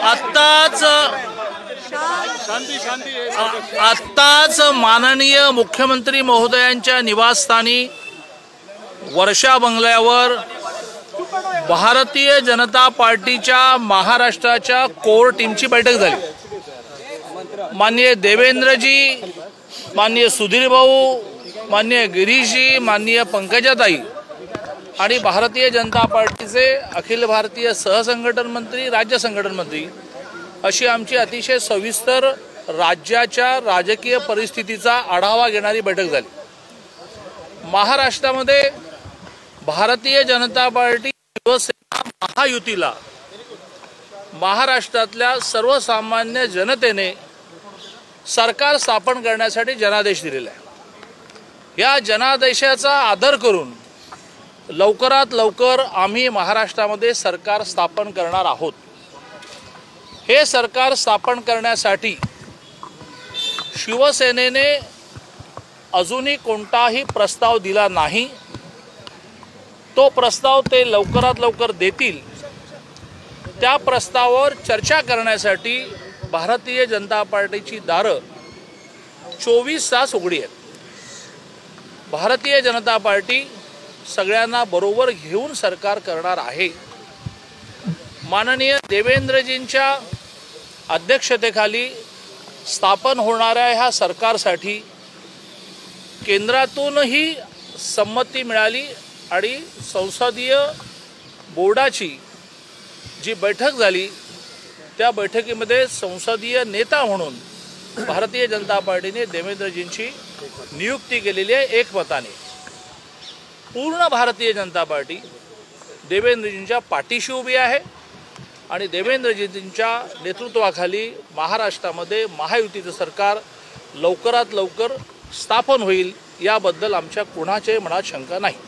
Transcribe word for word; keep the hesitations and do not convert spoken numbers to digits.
आत्ताच आत्ताच माननीय मुख्यमंत्री महोदयांच्या निवासस्थानी वर्षा बंगल्यावर भारतीय जनता पार्टीच्या महाराष्ट्राच्या कोर टीमची बैठक झाली। माननीय देवेंद्रजी, माननीय सुधीर भाऊ, माननीय गिरीशजी, माननीय पंकजाताई आणि भारतीय जनता पार्टीचे अखिल भारतीय सहसंघटन मंत्री, राज्य संघटन मंत्री अशी आमची अतिशय सविस्तर राज्याच्या राजकीय परिस्थितीचा आढावा घेणारी बैठक झाली। महाराष्ट्रामध्ये भारतीय जनता पार्टी शिवसेना महायुतीला महाराष्ट्रातल्या सर्वसामान्य जनतेने सरकार स्थापन करण्यासाठी जनादेश दिलेला आहे। या जनादेशाचा आदर करून लवकरात लवकर आम्ही महाराष्ट्रामध्ये सरकार स्थापन करणार आहोत। हे सरकार स्थापन करण्यासाठी शिवसेनेने अजूनही कोणताही प्रस्ताव दिला नाही। तो प्रस्ताव ते लवकरात लवकर देतील। त्या प्रस्तावावर चर्चा करण्यासाठी भारतीय जनता पार्टीची दारं चोवीस तास उघडी आहेत। भारतीय जनता पार्टी सगळ्यांना बरोबर घेऊन सरकार करणार आहे। माननीय देवेंद्रजींच्या अध्यक्षतेखाली स्थापन होणाऱ्या ह्या सरकारसाठी केंद्रातूनही संमती मिळाली आणि संसदीय बोर्डाची जी बैठक झाली त्या बैठकीमध्ये संसदीय नेता म्हणून भारतीय जनता पार्टीने देवेंद्रजींची नियुक्ती केलेली आहे एकमताने। पूर्ण भारतीय जनता पार्टी देवेंद्रजींच्या पाठीशी उभी आहे आणि देवेंद्रजींच्या नेतृत्वाखाली महाराष्ट्रामध्ये महायुतीचं सरकार लवकरात लवकर स्थापन होईल याबद्दल आमच्या कोणाच्याही मनात शंका नाही।